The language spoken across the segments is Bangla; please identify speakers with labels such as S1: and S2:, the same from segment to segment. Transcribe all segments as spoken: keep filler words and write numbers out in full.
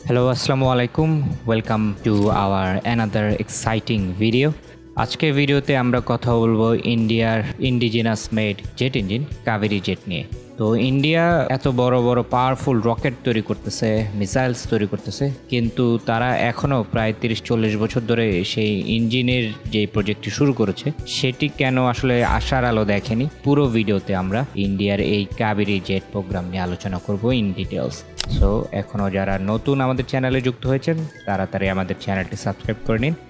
S1: Hello, Assalamu alaikum. Welcome to our another exciting video. আজকের ভিডিওতে আমরা কথা বলবো ইন্ডিয়ার indigenous made jet engine Kaveri jet নিয়ে। তো ইন্ডিয়া এত বড় বড় পাওয়ারফুল রকেট তৈরি করতেছে, মিসাইলস তৈরি করতেছে, কিন্তু তারা এখনো প্রায় তিরিশ চল্লিশ বছর ধরে সেই ইঞ্জিনের যে প্রজেক্টটি শুরু করেছে সেটি কেন আসলে আশার আলো দেখেনি। পুরো ভিডিওতে আমরা ইন্ডিয়ার এই কাবেরি জেট প্রোগ্রাম নিয়ে আলোচনা করব ইন ডিটেলস। সো এখনও যারা নতুন আমাদের চ্যানেলে যুক্ত হয়েছেন তাড়াতাড়ি আমাদের চ্যানেলটি সাবস্ক্রাইব করে নিন।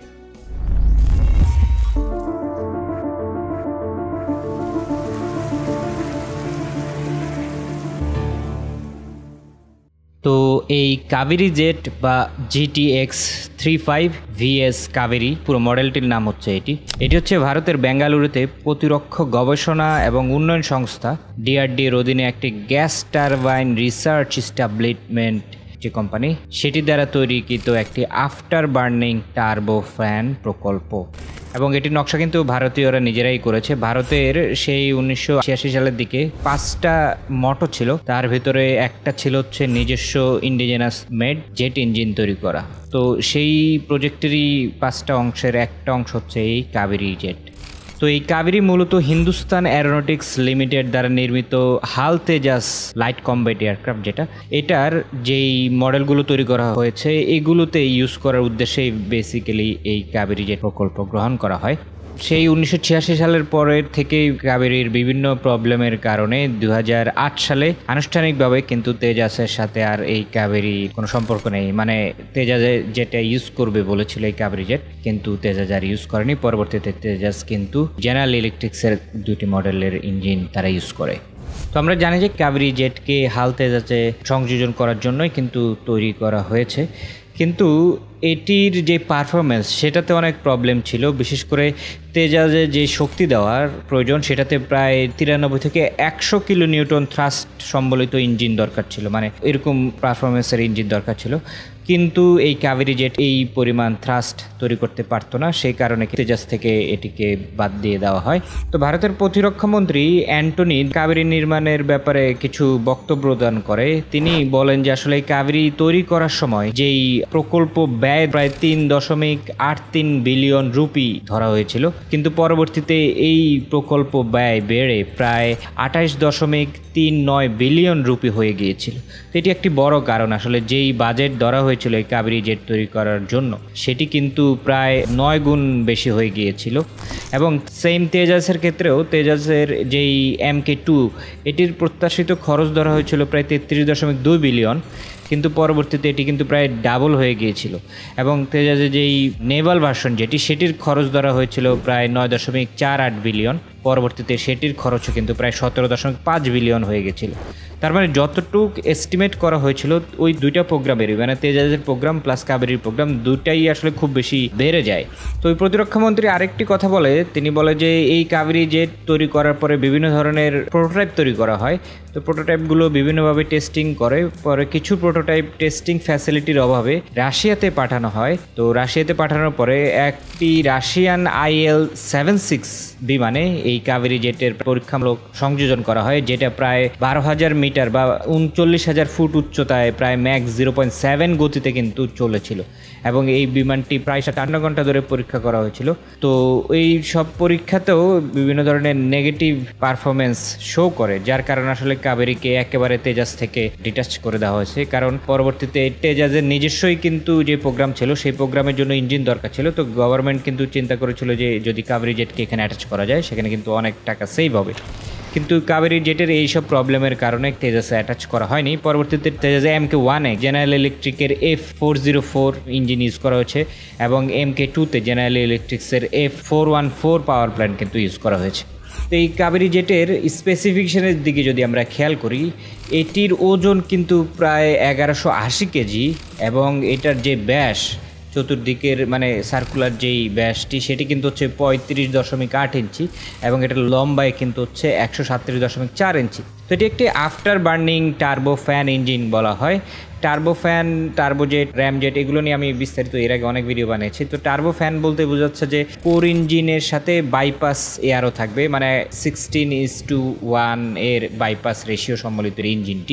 S1: তো এই কাবেরি জেট বা G T X three five V S Kaveri, পুরো মডেলটির নাম হচ্ছে এটি এটি হচ্ছে ভারতের বেঙ্গালুরুতে প্রতিরক্ষা গবেষণা এবং উন্নয়ন সংস্থা ডি আর ডি এর অধীনে একটি গ্যাস টারবাইন রিসার্চ এস্টাবলিশমেন্ট যে কোম্পানি সেটি দ্বারা তৈরিকৃত একটি আফটার বার্নিং টার্বোফ্যান প্রকল্প। এবং এটির নকশা কিন্তু ভারতীয়রা নিজেরাই করেছে। ভারতের সেই উনিশশো ছিয়াশি সালের দিকে পাঁচটা মটো ছিল, তার ভিতরে একটা ছিল হচ্ছে নিজস্ব ইন্ডিজিনাস মেড জেট ইঞ্জিন তৈরি করা। তো সেই প্রজেক্টেরই পাঁচটা অংশের একটা অংশ হচ্ছে এই কাবেরি জেট। তো এই কাবেরি মূলত হিন্দুস্তান অ্যারোনটিক্স লিমিটেড দ্বারা নির্মিত হাল তেজাস লাইট কমব্যাট এয়ারক্রাফট, যেটা এটার যেই মডেলগুলো তৈরি করা হয়েছে এগুলোতে ইউজ করার উদ্দেশ্যেই বেসিক্যালি এই কাবেরি জেট প্রকল্প গ্রহণ করা হয়। সেই উনিশশো ছিয়াশি সালের পরের থেকেই কাবেরির বিভিন্ন প্রবলেমের কারণে দু হাজার আট সালে আনুষ্ঠানিকভাবে কিন্তু তেজাসের সাথে আর এই কাবেরি কোনো সম্পর্ক নেই। মানে তেজাস যেটা ইউজ করবে বলেছিল এই কাবেরি জেট, কিন্তু তেজাস আর ইউজ করেনি। পরবর্তীতে তেজাস কিন্তু জেনারেল ইলেকট্রিক্সের দুটি মডেলের ইঞ্জিন তারা ইউজ করে। তো আমরা জানি যে কাবেরি জেটকে হাল তেজাসে সংযোজন করার জন্যই কিন্তু তৈরি করা হয়েছে, কিন্তু এটির যে পারফরমেন্স সেটাতে অনেক প্রবলেম ছিল। বিশেষ করে তেজাসে যে শক্তি দেওয়ার প্রয়োজন সেটাতে প্রায় তিরানব্বই থেকে একশো কিলো নিউটন থ্রাস্ট সম্বলিত ইঞ্জিন দরকার ছিল, মানে এরকম পারফরমেন্সের ইঞ্জিন দরকার ছিল। কিন্তু এই কাবেরি জেট এই পরিমাণ থ্রাস্ট তৈরি করতে পারতো না, সেই কারণে তেজাস থেকে এটিকে বাদ দিয়ে দেওয়া হয়। তো ভারতের প্রতিরক্ষা মন্ত্রী অ্যান্টনি কাবেরি নির্মাণের ব্যাপারে কিছু বক্তব্য প্রদান করে। তিনি বলেন যে আসলে এই কাবেরি তৈরি করার সময় যেই প্রকল্প ব্যয় প্রায় তিন দশমিক আট তিন বিলিয়ন রুপি ধরা হয়েছিল, কিন্তু পরবর্তীতে এই প্রকল্প ব্যয় বেড়ে প্রায় আঠাশ দশমিক তিন নয় বিলিয়ন রুপি হয়ে গিয়েছিল। তো এটি একটি বড় কারণ, আসলে যেই বাজেট ধরা হয়েছিল এই কাবেরি জেট তৈরি করার জন্য সেটি কিন্তু প্রায় নয় গুণ বেশি হয়ে গিয়েছিল। এবং সেম তেজাসের ক্ষেত্রেও তেজাসের যেই এম কে টু এটির প্রত্যাশিত খরচ ধরা হয়েছিল প্রায় তেত্রিশ দশমিক দুই বিলিয়ন, কিন্তু পরবর্তীতে এটি কিন্তু প্রায় ডাবল হয়ে গিয়েছিল। এবং তেজাসের যেই নেভাল ভার্সন যেটি সেটির খরচ ধরা হয়েছিল প্রায় নয় দশমিক চার আট বিলিয়ন, পরবর্তীতে সেটির খরচও কিন্তু প্রায় সতেরো দশমিক পাঁচ বিলিয়ন হয়ে গেছিল। তার মানে যতটুক এস্টিমেট করা হয়েছিল ওই দুইটা প্রোগ্রামেরই, মানে তেজাসের প্রোগ্রাম প্লাস কাবেরির প্রোগ্রাম দুটাই আসলে খুব বেশি বেড়ে যায়। তো ওই প্রতিরক্ষামন্ত্রী আরেকটি কথা বলে, তিনি বলে যে এই কাবেরি জেট তৈরি করার পরে বিভিন্ন ধরনের প্রোটোটাইপ তৈরি করা হয়। তো প্রোটোটাইপগুলো বিভিন্নভাবে টেস্টিং করে, পরে কিছু প্রোটোটাইপ টেস্টিং ফ্যাসিলিটির অভাবে রাশিয়াতে পাঠানো হয়। তো রাশিয়াতে পাঠানোর পরে একটি Russian I L seven six বিমানে এই কাবেরি জেটের পরীক্ষামূলক সংযোজন করা হয়, যেটা প্রায় বারো হাজার মিটার বা উনচল্লিশ হাজার ফুট উচ্চতায় প্রায় ম্যাক্স জিরো পয়েন্ট সেভেন গতিতে কিন্তু চলেছিল। এবং এই বিমানটি প্রায় সাতান্ন ঘন্টা ধরে পরীক্ষা করা হয়েছিল। তো এই সব পরীক্ষাতেও বিভিন্ন ধরনের নেগেটিভ পারফরমেন্স শো করে, যার কারণে আসলে কাবেরিকে একেবারে তেজাস থেকে ডিটাচ করে দেওয়া হয়েছে। কারণ পরবর্তীতে তেজাসের নিজস্বই কিন্তু যে প্রোগ্রাম ছিল সেই প্রোগ্রামের জন্য ইঞ্জিন দরকার ছিল। তো গভর্নমেন্ট কিন্তু চিন্তা করেছিল যে যদি কাবেরি জেটকে এখানে অ্যাটাচ করা যায় সেখানে কিন্তু অনেক টাকা সেভ হবে, কিন্তু কাবেরি জেটের এইসব প্রবলেমের কারণে তেজাসে অ্যাটাচ করা হয়নি। পরবর্তীতে তেজাসে এম কে ওয়ানে জেনারেল ইলেকট্রিকের F four zero four engine use করা হয়েছে, এবং এম কে টুতে জেনারেল ইলেকট্রিক্সের F four one four power plant কিন্তু ইউজ করা হয়েছে। তো এই কাবেরি জেটের স্পেসিফিকেশনের দিকে যদি আমরা খেয়াল করি, এটির ওজন কিন্তু প্রায় এগারোশো আশি কেজি, এবং এটার যে ব্যাস চতুর্দিকের মানে সার্কুলার যেই ব্যাসটি সেটি কিন্তু হচ্ছে পঁয়ত্রিশ দশমিক আট ইঞ্চি, এবং এটার লম্বায় কিন্তু হচ্ছে একশো সাতত্রিশ দশমিক চার ইঞ্চি। তো এটি একটি আফটার বার্নিং টার্বোফ্যান ইঞ্জিন বলা হয়। টার্বোফ্যান, টার্বোজেট, র্যামজেট এগুলো নিয়ে আমি বিস্তারিত এর আগে অনেক ভিডিও বানিয়েছি। তো টার্বোফ্যান বলতে বোঝাচ্ছে যে কোর ইঞ্জিনের সাথে বাইপাস এয়ারও থাকবে, মানে সিক্সটিন ইস টু ওয়ান এর বাইপাস রেশিও সম্বলিত ইঞ্জিনটি।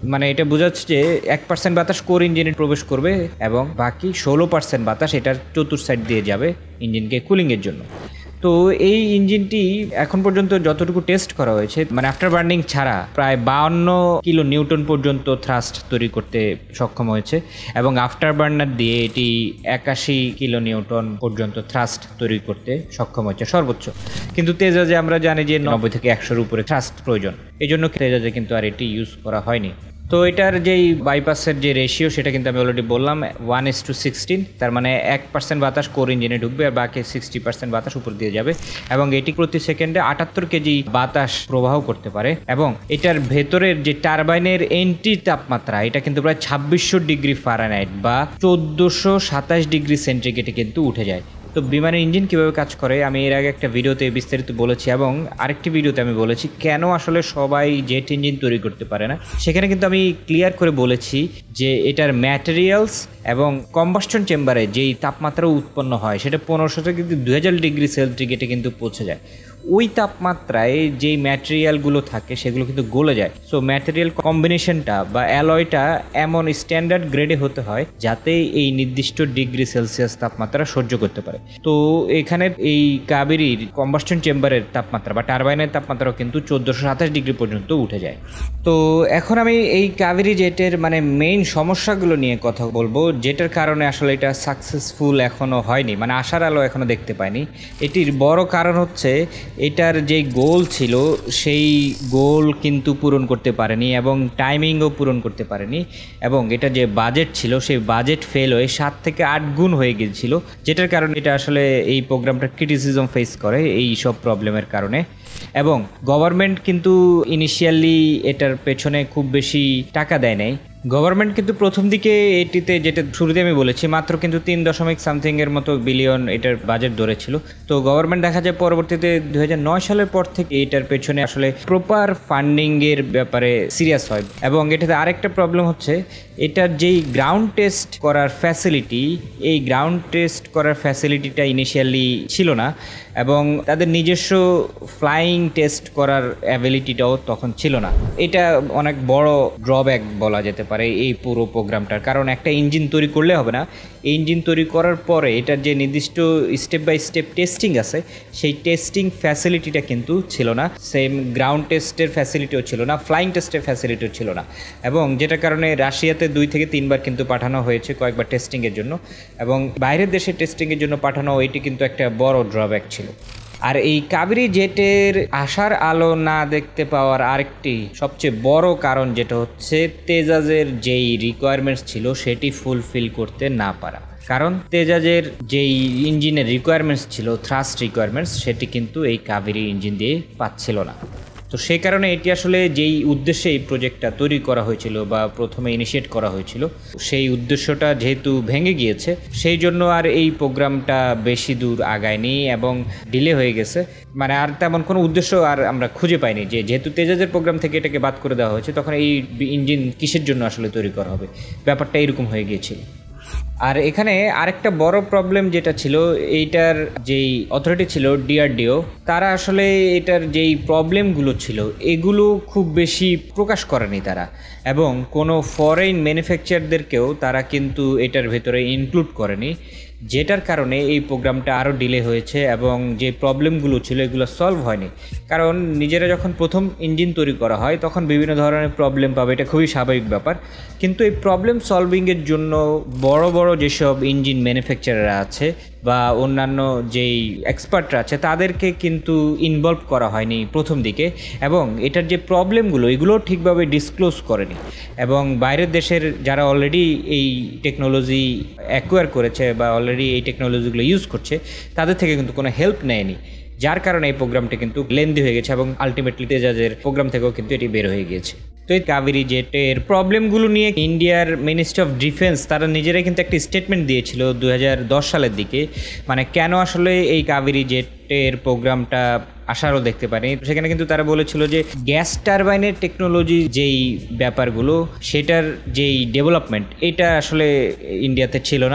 S1: মানে এটা বোঝাচ্ছে যে এক পার্সেন্ট বাতাস কোর ইঞ্জিনে প্রবেশ করবে এবং বাকি ষোলো পার্সেন্ট বাতাস এটার চতুর সাইড দিয়ে যাবে ইঞ্জিনকে কুলিংয়ের জন্য। তো এই ইঞ্জিনটি এখন পর্যন্ত যতটুকু টেস্ট করা হয়েছে মানে আফটার বার্নিং ছাড়া প্রায় বাউন্ন কিলো নিউটন পর্যন্ত থ্রাস্ট তৈরি করতে সক্ষম হয়েছে এবং আফটার বার্নার দিয়ে এটি একাশি কিলো নিউটন পর্যন্ত থ্রাস্ট তৈরি করতে সক্ষম হয়েছে সর্বোচ্চ। কিন্তু তেজাজে আমরা জানি যে নব্বই থেকে একশোর উপরে থ্রাস্ট প্রয়োজন, এই জন্য তেজাজে কিন্তু আর এটি ইউজ করা হয়নি। তো এটার যেই বাইপাসের যে রেশিও সেটা কিন্তু আমি অলরেডি বললাম ওয়ান ইস টু সিক্সটিন, তার মানে এক পার্সেন্ট বাতাস কোর ইঞ্জিনে ঢুকবে আর বাকি সিক্সটি পার্সেন্ট বাতাস উপর দিয়ে যাবে এবং এটি প্রতি সেকেন্ডে আটাত্তর কেজি বাতাস প্রবাহ করতে পারে এবং এটার ভেতরের যে টারবাইনের এন্ট্রি তাপমাত্রা এটা কিন্তু প্রায় ছাব্বিশশো ডিগ্রি ফারেনহাইট বা চোদ্দোশো সাতাশ ডিগ্রি সেন্টিগ্রেডে কিন্তু উঠে যায়। তো বিমানের ইঞ্জিন কীভাবে কাজ করে আমি এর আগে একটা ভিডিওতে বিস্তারিত বলেছি এবং আরেকটি ভিডিওতে আমি বলেছি কেন আসলে সবাই জেট ইঞ্জিন তৈরি করতে পারে না। সেখানে কিন্তু আমি ক্লিয়ার করে বলেছি যে এটার ম্যাটেরিয়ালস এবং কম্বাস্টন চেম্বারে যেই তাপমাত্রা উৎপন্ন হয় সেটা পনেরোশো থেকে দুই হাজার ডিগ্রি সেন্টিগ্রেডে কিন্তু পৌঁছে যায়। ওই তাপমাত্রায় যেই ম্যাটেরিয়ালগুলো থাকে সেগুলো কিন্তু গলে যায়। সো ম্যাটেরিয়াল কম্বিনেশনটা বা অ্যালয়টা এমন স্ট্যান্ডার্ড গ্রেডে হতে হয় যাতে এই নির্দিষ্ট ডিগ্রি সেলসিয়াস তাপমাত্রা সহ্য করতে পারে। তো এখানে এই কাবেরির কম্বাস্টন চেম্বারের তাপমাত্রা বা টারবাইনের তাপমাত্রাও কিন্তু চোদ্দোশো সাতাশ ডিগ্রি পর্যন্ত উঠে যায়। তো এখন আমি এই কাবেরি জেটের মানে মেইন সমস্যাগুলো নিয়ে কথা বলবো, যেটার কারণে আসলে এটা সাকসেসফুল এখনও হয়নি, মানে আশার আলো এখনও দেখতে পাইনি। এটির বড় কারণ হচ্ছে এটার যে গোল ছিল সেই গোল কিন্তু পূরণ করতে পারেনি এবং টাইমিংও পূরণ করতে পারেনি এবং এটা যে বাজেট ছিল সেই বাজেট ফেল হয়ে সাত থেকে আট গুণ হয়ে গিয়েছিল, যেটার কারণে এটা আসলে এই প্রোগ্রামটা ক্রিটিসিজম ফেস করে এই সব প্রবলেমের কারণে। এবং গভর্নমেন্ট কিন্তু ইনিশিয়ালি এটার পেছনে খুব বেশি টাকা দেয় নাই। গভর্নমেন্ট কিন্তু প্রথম দিকে এটিতে, যেটা শুরুতে আমি বলেছি, মাত্র কিন্তু তিন দশমিক সামথিং এর মতো বিলিয়ন এটার বাজেট ধরেছিল। তো গভর্নমেন্ট দেখা যায় পরবর্তীতে দুই হাজার নয় সালের পর থেকে এটার পেছনে আসলে প্রপার ফান্ডিং এর ব্যাপারে সিরিয়াস হয়। এবং এটাতে আরেকটা প্রবলেম হচ্ছে এটার যেই গ্রাউন্ড টেস্ট করার ফ্যাসিলিটি, এই গ্রাউন্ড টেস্ট করার ফ্যাসিলিটিটা ইনিশিয়ালি ছিল না এবং তাদের নিজস্ব ফ্লাইং টেস্ট করার অ্যাবিলিটিটাও তখন ছিল না। এটা অনেক বড় ড্রব্যাক বলা যেতে পারে এই পুরো প্রোগ্রামটার। কারণ একটা ইঞ্জিন তৈরি করলে হবে না, এই ইঞ্জিন তৈরি করার পরে এটার যে নির্দিষ্ট স্টেপ বাই স্টেপ টেস্টিং আছে সেই টেস্টিং ফ্যাসিলিটিটা কিন্তু ছিল না, সেম গ্রাউন্ড টেস্টের ফ্যাসিলিটিও ছিল না, ফ্লাইং টেস্টের ফ্যাসিলিটিও ছিল না। এবং যেটার কারণে রাশিয়াতে দুই থেকে তিনবার কিন্তু পাঠানো হয়েছে কয়েকবার টেস্টিংয়ের জন্য এবং বাইরের দেশে টেস্টিংয়ের জন্য পাঠানো, এটি কিন্তু একটা বড় ড্রব্যাক ছিল। আর এই কাবেরি জেটের আশার আলো না দেখতে পাওয়ার আরেকটি সবচেয়ে বড় কারণ যেটা হচ্ছে তেজাজের যেই রিকোয়ারমেন্টস ছিল সেটি ফুলফিল করতে না পারা। কারণ তেজাজের যেই ইঞ্জিনের রিকোয়ারমেন্টস ছিল, থ্রাস্ট রিকোয়ারমেন্টস, সেটি কিন্তু এই কাবেরি ইঞ্জিন দিয়ে পাচ্ছিল না। তো সেই কারণে এটি আসলে যেই উদ্দেশ্যে এই প্রজেক্টটা তৈরি করা হয়েছিল বা প্রথমে ইনিশিয়েট করা হয়েছিল সেই উদ্দেশ্যটা যেহেতু ভেঙে গিয়েছে সেই জন্য আর এই প্রোগ্রামটা বেশি দূর আগায়নি এবং ডিলে হয়ে গেছে। মানে আর তেমন কোনো উদ্দেশ্য আর আমরা খুঁজে পাইনি যে যেহেতু তেজাজের প্রোগ্রাম থেকে এটাকে বাদ করে দেওয়া হয়েছে তখন এই ইঞ্জিন কিসের জন্য আসলে তৈরি করা হবে, ব্যাপারটা এরকম হয়ে গিয়েছিল। আর এখানে আরেকটা বড় প্রবলেম যেটা ছিল, এইটার যেই অথরিটি ছিল ডিআরডিও, তারা আসলে এটার যেই প্রবলেমগুলো ছিল এগুলো খুব বেশি প্রকাশ করেনি তারা, এবং কোনো ফরেন ম্যানুফ্যাকচারদেরকেও তারা কিন্তু এটার ভেতরে ইনক্লুড করেনি, যেটার কারণে এই প্রোগ্রামটা আরও ডিলে হয়েছে এবং যে প্রবলেমগুলো ছিল এগুলো সলভ হয়নি। কারণ নিজেরা যখন প্রথম ইঞ্জিন তৈরি করা হয় তখন বিভিন্ন ধরনের প্রবলেম পাবে, এটা খুবই স্বাভাবিক ব্যাপার। কিন্তু এই প্রবলেম সলভিংয়ের জন্য বড় বড় যেসব ইঞ্জিন ম্যানুফ্যাকচারাররা আছে বা অন্যান্য যেই এক্সপার্টরা আছে তাদেরকে কিন্তু ইনভলভ করা হয়নি প্রথম দিকে, এবং এটার যে প্রবলেমগুলো এগুলো ঠিকভাবে ডিসক্লোজ করেনি। এবং বাইরের দেশের যারা অলরেডি এই টেকনোলজি অ্যাকোয়ার করেছে বা অলরেডি এই টেকনোলজিগুলো ইউজ করছে তাদের থেকে কিন্তু কোনো হেল্প নেয়নি, যার কারণে এই প্রোগ্রামটা কিন্তু লেন্দি হয়ে গেছে এবং আলটিমেটলি তেজাজের প্রোগ্রাম থেকেও কিন্তু এটি বের হয়ে গিয়েছে। তো এই কাবেরি জেটের প্রবলেমগুলো নিয়ে ইন্ডিয়ার মিনিস্ট্রি অফ ডিফেন্স তারা নিজেরাই কিন্তু একটা স্টেটমেন্ট দিয়েছিল দু হাজার দশ সালের দিকে, মানে কেন আসলে এই কাবেরি জেটের প্রোগ্রামটা আশারও দেখতে পারেনি। সেখানে কিন্তু তারা বলেছিল যে গ্যাস টারবাইনের টেকনোলজি যেই ব্যাপারগুলো সেটার যেই ডেভেলপমেন্ট এটা আসলে ইন্ডিয়াতে ছিল না,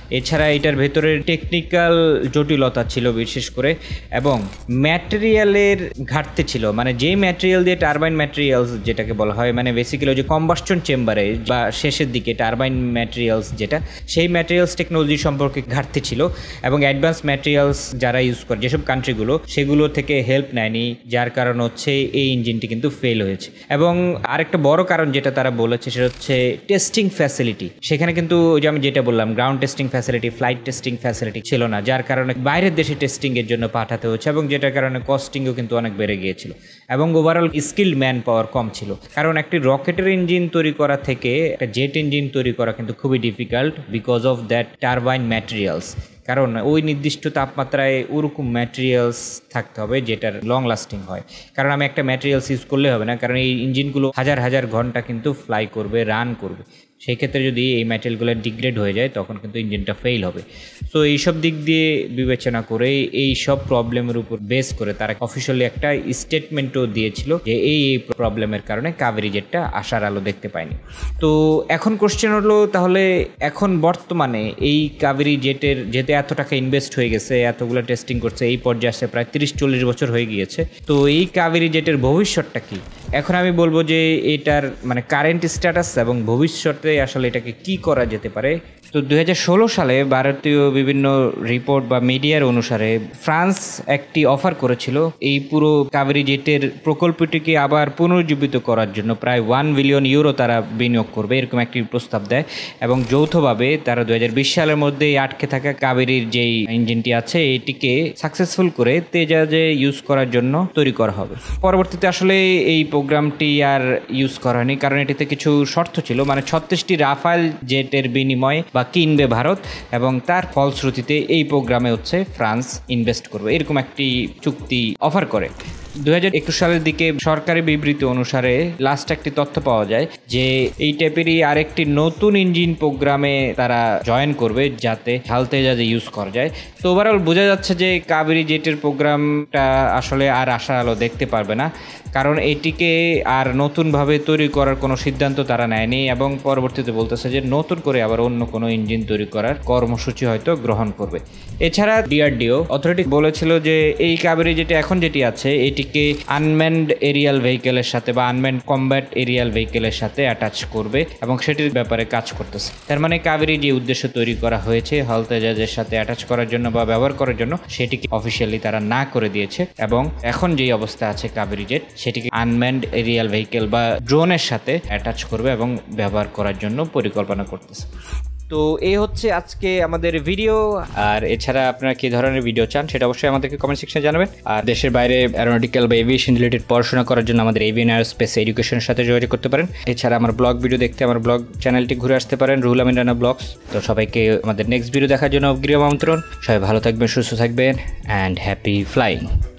S1: এছাড়া এটার ভেতরে টেকনিক্যাল জটিলতা ছিল বিশেষ করে, এবং ম্যাটেরিয়ালের ঘাটতি ছিল। মানে যেই ম্যাটেরিয়াল দিয়ে টারবাইন ম্যাটেরিয়ালস যেটাকে বলা হয়, মানে বেসিক্যালি যে কম্বাসশন চেম্বারে বা শেষের দিকে টারবাইন ম্যাটেরিয়ালস যেটা, সেই ম্যাটেরিয়ালস টেকনোলজি সম্পর্কে ঘাটতি ছিল এবং অ্যাডভান্স ম্যাটেরিয়ালস যারা ইউজ করে যেসব কান্ট্রিগুলো, সেগুলো থেকে হেল্প নেয়নি, যার কারণ হচ্ছে এই ইঞ্জিনটি কিন্তু ফেল হয়েছে। এবং আরেকটা বড় কারণ যেটা তারা বলেছে সেটা হচ্ছে টেস্টিং ফ্যাসিলিটি। সেখানে কিন্তু যে আমি যেটা বললাম, ground testing facility, flight testing facility ছিল না, যার কারণে বাইরের দেশে টেস্টিংয়ের জন্য পাঠাতে হচ্ছে এবং যেটার কারণে কস্টিংও কিন্তু অনেক বেড়ে গিয়েছিল এবং ওভারঅল স্কিল্ড ম্যান পাওয়ার কম ছিল। কারণ একটি রকেটের ইঞ্জিন তৈরি করা থেকে একটা জেট ইঞ্জিন তৈরি করা কিন্তু খুবই difficult because of that turbine materials. কারণ ওই নির্দিষ্ট তাপমাত্রায় ওরকম ম্যাটেরিয়ালস থাকতে হবে যেটার লং লাস্টিং হয়। কারণ আমি একটা ম্যাটেরিয়ালস ইউজ করলে হবে না, কারণ এই ইঞ্জিনগুলো হাজার হাজার ঘন্টা কিন্তু ফ্লাই করবে, রান করবে। সেই ক্ষেত্রে যদি এই ম্যাটেরিয়ালগুলো ডিগ্রেড হয়ে যায় তখন কিন্তু ইঞ্জিনটা ফেল হবে। সো এইসব দিক দিয়ে বিবেচনা করে এই সব প্রবলেমের উপর বেস করে তারা অফিসিয়ালি একটা স্টেটমেন্টও দিয়েছিল যে এই এই প্রবলেমের কারণে কাবেরি জেটটা আসার আলো দেখতে পায়নি। তো এখন কোশ্চেন হলো, তাহলে এখন বর্তমানে এই কাবেরি জেটের যেতে এত টাকা ইনভেস্ট হয়ে গেছে, এতগুলো টেস্টিং করছে, এই পর্যায়ে আসে প্রায় তিরিশ চল্লিশ বছর হয়ে গিয়েছে, তো এই কাবেরি জেটের ভবিষ্যৎটা কি? এখন আমি বলবো যে এটার মানে কারেন্ট স্ট্যাটাস এবং ভবিষ্যতে আসলে এটাকে কি করা যেতে পারে। তো দুই হাজার ষোলো সালে ভারতীয় বিভিন্ন রিপোর্ট বা মিডিয়ার অনুসারে ফ্রান্স একটি অফার করেছিল এই পুরো কাবেরি জেটের প্রকল্পটিকে আবার পুনরুজ্জীবিত করার জন্য প্রায় ওয়ান বিলিয়ন ইউরো তারা বিনিয়োগ করবে, এরকম একটি প্রস্তাব দেয় এবং যৌথভাবে তারা দুই হাজার বিশ সালের মধ্যে আটকে থাকা কাবেরির যেই ইঞ্জিনটি আছে এটিকে সাকসেসফুল করে তেজাজে ইউজ করার জন্য তৈরি করা হবে। পরবর্তীতে আসলে এই প্রোগ্রামটি আর ইউজ করা হয়নি, কারণ এটিতে কিছু শর্ত ছিল, মানে ছত্রিশটি রাফাল জেটের বিনিময়ে বা কিনবে ভারত এবং তার ফলশ্রুতিতে এই প্রোগ্রামে হচ্ছে ফ্রান্স ইনভেস্ট করবে, এরকম একটি চুক্তি অফার করে। দুই হাজার একুশ সালের দিকে সরকারি বিবৃতি অনুসারে লাস্ট একটি তথ্য পাওয়া যায় যে এই টাইপেরই আরেকটি নতুন ইঞ্জিন প্রোগ্রামে তারা জয়েন করবে যাতে হাল তেজাজে ইউজ করা যায়। তো ওভারঅল বোঝা যাচ্ছে যে কাবেরি জেটের প্রোগ্রামটা আসলে আর আশার আলো দেখতে পারবে না, কারণ এটিকে আর নতুনভাবে তৈরি করার কোনো সিদ্ধান্ত তারা নেয়নি এবং পরবর্তীতে বলতেছে যে নতুন করে আবার অন্য কোনো ইঞ্জিন তৈরি করার কর্মসূচি হয়তো গ্রহণ করবে। এছাড়া ডিআরডিও অথরিটি বলেছিল যে এই কাবেরি যেটি এখন যেটি আছে এটিকে আনম্যান্ড এরিয়াল ভেহিকেলের সাথে বা আনম্যান্ড কম্ব্যাট এরিয়াল ভেহিকেলের সাথে অ্যাটাচ করবে এবং সেটির ব্যাপারে কাজ করতেছে। তার মানে কাবেরি যে উদ্দেশ্য তৈরি করা হয়েছে হাল তেজাজের সাথে অ্যাটাচ করার জন্য বা ব্যবহার করার জন্য, সেটিকে অফিসিয়ালি তারা না করে দিয়েছে এবং এখন যেই অবস্থা আছে কাবেরি জেট সেটিকে আনম্যান্ড এরিয়াল ভেহিকেল বা ড্রোনের সাথে অ্যাটাচ করবে এবং ব্যবহার করার জন্য পরিকল্পনা করতেছে। তো এই হচ্ছে আজকে আমাদের ভিডিও। আর এছাড়া আপনারা কি ধরনের ভিডিও চান সেটা অবশ্যই আমাদেরকে কমেন্ট সেকশনে জানাবেন। আর দেশের বাইরে অ্যারোনটিক্যাল বা এভিয়েশন রিলেটেড পড়াশোনা করার জন্য আমাদের এভিয়েন এরোস্পেস এডুকেশনের সাথে যোগাযোগ করতে পারেন। এছাড়া আমার ব্লগ ভিডিও দেখতে আমার ব্লগ চ্যানেলটি ঘুরে আসতে পারেন, রুহুল আমিন রানা ব্লগস। তো সবাইকে আমাদের নেক্সট ভিডিও দেখার জন্য অগ্রিম আমন্ত্রণ। সবাই ভালো থাকবেন, সুস্থ থাকবেন অ্যান্ড হ্যাপি ফ্লাইং।